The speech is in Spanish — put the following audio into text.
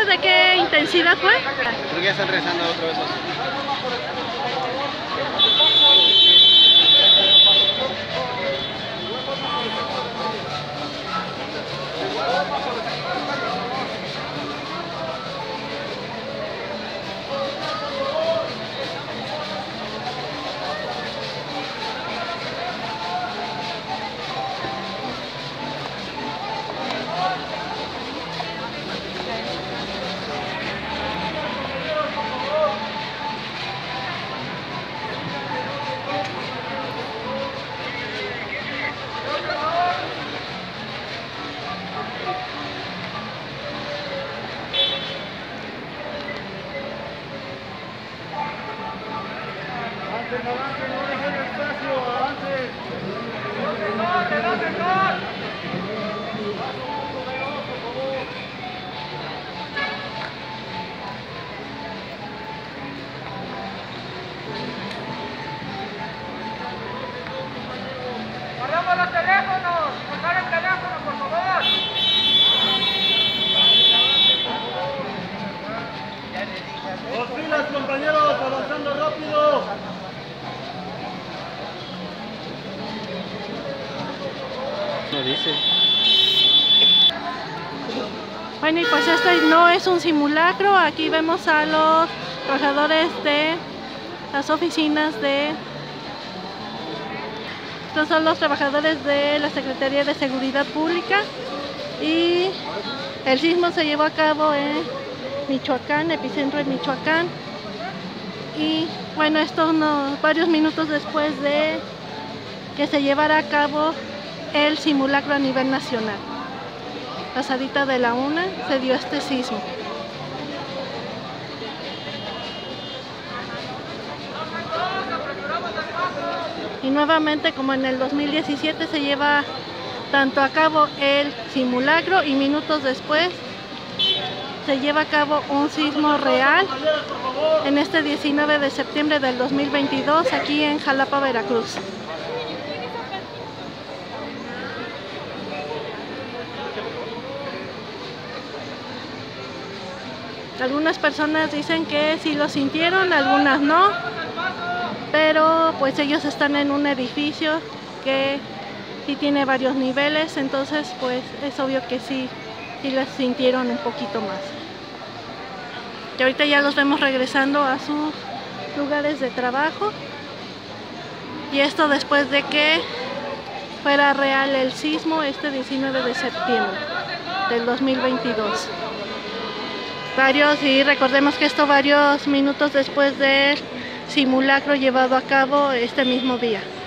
sabe de qué intensidad fue? Creo que ya están regresando otra vez. Avance, no dejen espacio, avance. Guardamos los teléfonos, buscar el teléfono, por favor. Dos filas, compañeros, avanzando rápido. No dice. Bueno, y pues este no es un simulacro. Aquí vemos a los trabajadores de las oficinas de... Estos son los trabajadores de la Secretaría de Seguridad Pública. Y el sismo se llevó a cabo en Michoacán, epicentro en Michoacán. Y bueno, esto varios minutos después de que se llevara a cabo el simulacro a nivel nacional. Pasadita de la 1 se dio este sismo. Y nuevamente, como en el 2017, se lleva tanto a cabo el simulacro y minutos después se lleva a cabo un sismo real en este 19 de septiembre del 2022 aquí en Jalapa, Veracruz. Algunas personas dicen que sí lo sintieron, algunas no, pero pues ellos están en un edificio que sí tiene varios niveles, entonces pues es obvio que sí las sintieron un poquito más. Y ahorita ya los vemos regresando a sus lugares de trabajo, y esto después de que fuera real el sismo este 19 de septiembre del 2022. Y recordemos que esto varios minutos después del simulacro llevado a cabo este mismo día.